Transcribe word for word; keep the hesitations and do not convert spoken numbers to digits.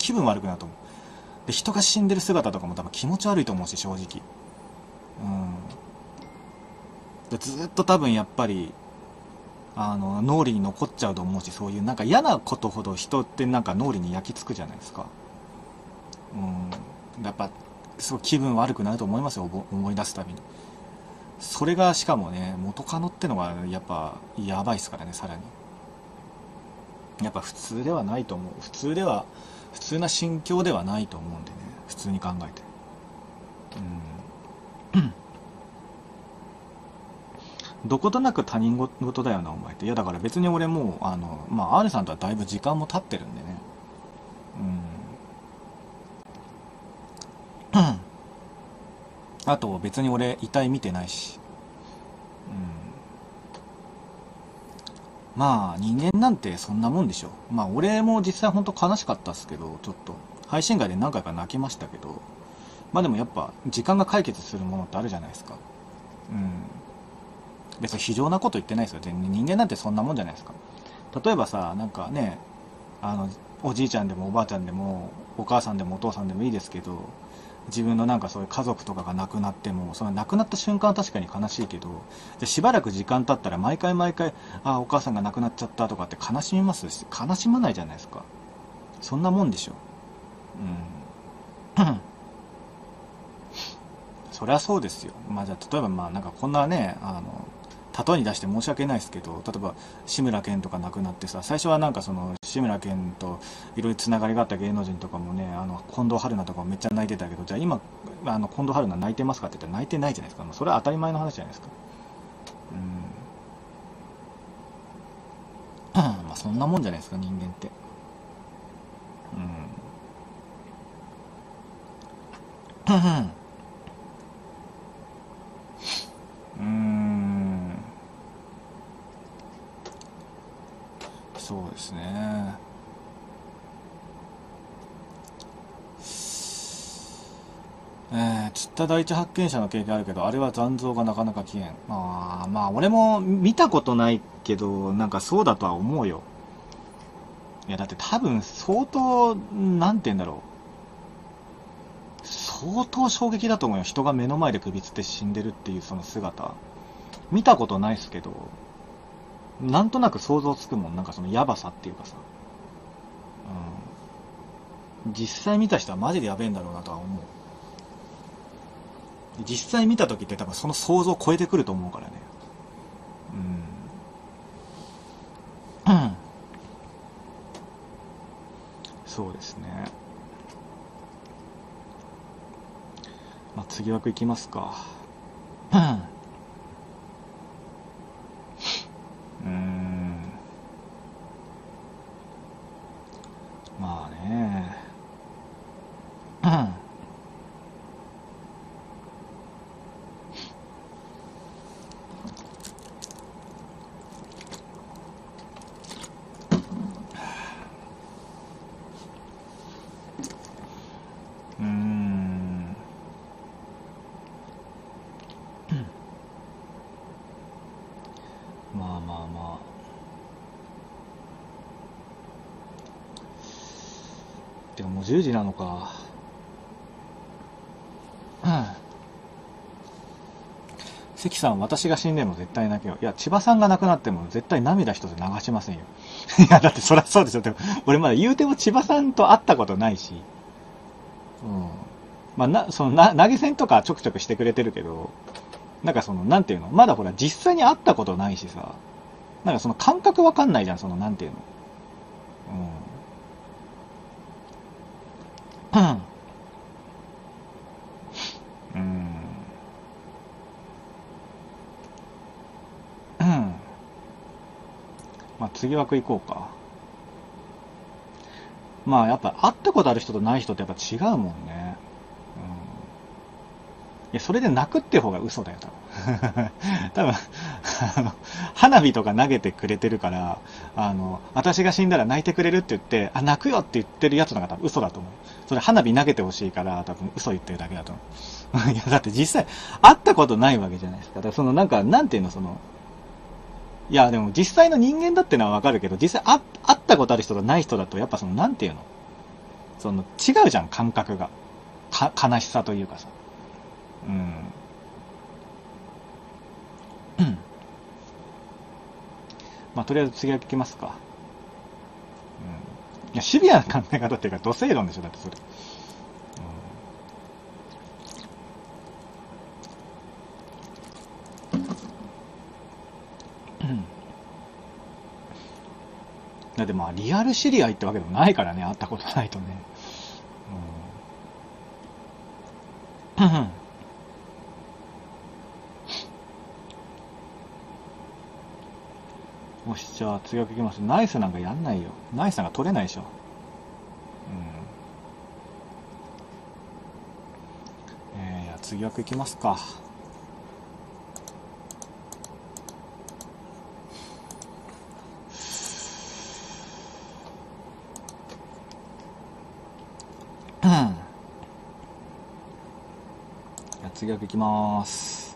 気分悪くなると思う。で、人が死んでる姿とかも多分気持ち悪いと思うし、正直。うん。で、ずっと多分やっぱり、あの、脳裏に残っちゃうと思うし、そういうなんか嫌なことほど人ってなんか脳裏に焼き付くじゃないですか。うん。やっぱ、すごい気分悪くなると思いますよ、思い出すたびに。それがしかもね、元カノってのがやっぱやばいっすからね、さらに。やっぱ普通ではないと思う。普通では、普通な心境ではないと思うんでね、普通に考えて。うん。どことなく他人事だよな、お前って。いや、だから別に俺もう、あの、まあ、R さんとはだいぶ時間も経ってるんでね。うん。あと、別に俺、遺体見てないし。うん。まあ、人間なんてそんなもんでしょ。まあ、俺も実際本当悲しかったっすけど、ちょっと。配信外で何回か泣きましたけど、まあでもやっぱ、時間が解決するものってあるじゃないですか。うん。別に非常なこと言ってないですよ。人間なんてそんなもんじゃないですか。例えばさ、なんかね、あの、おじいちゃんでもおばあちゃんでも、お母さんでもお父さんでもいいですけど、自分のなんかそういう家族とかが亡くなっても、その亡くなった瞬間は確かに悲しいけど、でしばらく時間経ったら毎回毎回、ああ、お母さんが亡くなっちゃったとかって悲しみますし、悲しまないじゃないですか。そんなもんでしょ。うん。そりゃそうですよ。まあじゃあ、例えばまあなんかこんなね、あの、例えに出して申し訳ないですけど、例えば志村けんとか亡くなってさ、最初はなんかその志村けんといろいろつながりがあった芸能人とかもね、あの近藤春菜とかもめっちゃ泣いてたけど、じゃあ今あの近藤春菜泣いてますかって言ったら泣いてないじゃないですか。もうそれは当たり前の話じゃないですか。うん。まあそんなもんじゃないですか、人間って。うん。うーん。そうですね。えー、釣った第一発見者の経験あるけど、あれは残像がなかなか消えん。まあ、まあ、俺も見たことないけど、なんかそうだとは思うよ。いや、だって多分相当、なんて言うんだろう。相当衝撃だと思うよ。人が目の前で首つって死んでるっていうその姿。見たことないっすけど、なんとなく想像つくもん。なんかそのヤバさっていうかさ。うん。実際見た人はマジでやべえんだろうなとは思う。実際見た時って多分その想像を超えてくると思うからね。うん。うん。そうですね。まあ、次枠いきますか。うん。うーん。まあね。うん。うーん。まあまあまあ。てかもうじゅうじなのか。うん。関さん、私が死んでも絶対泣けよ。いや、千葉さんが亡くなっても絶対涙一つ流しませんよ。いや、だってそりゃそうでしょ。でも、俺まだ言うても千葉さんと会ったことないし。うん。まあ、な、その、な、投げ銭とかちょくちょくしてくれてるけど、なんかその、なんていうのまだほら、実際に会ったことないしさ。なんかその感覚わかんないじゃん、その、なんていうの。うん。うん。うん。まあ、次枠行こうか。まあ、やっぱ、会ったことある人とない人ってやっぱ違うもんね。いや、それで泣くって方が嘘だよ、多分。多分、あの、花火とか投げてくれてるから、あの、私が死んだら泣いてくれるって言って、あ、泣くよって言ってるやつの方が多分嘘だと思う。それ花火投げてほしいから、多分嘘言ってるだけだと思う。いや、だって実際、会ったことないわけじゃないですか。だからその、なんか、なんていうの、その、いや、でも実際の人間だってのはわかるけど、実際会会ったことある人とない人だと、やっぱその、なんていうのその、違うじゃん、感覚が。か、悲しさというかさ。うん。まあ、とりあえず次は聞きますか。うん。いや、シビアな考え方っていうか、土星論でしょ、だってそれ。うん。うん。だってまあ、リアル知り合いってわけでもないからね、会ったことないとね。うん。よし、じゃあ次は聞きます。ナイスなんかやんないよ。ナイスなんか取れないでしょ。うん。えー、じゃあ次枠いきますか。うん。じゃあ次枠いきます。